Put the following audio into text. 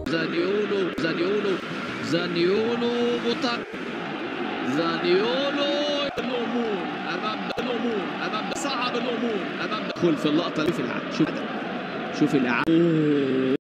زانيولو الأمور أمام صعب الأمور أمام دخول في اللقطة اللي في العاب. شوف الإعادة.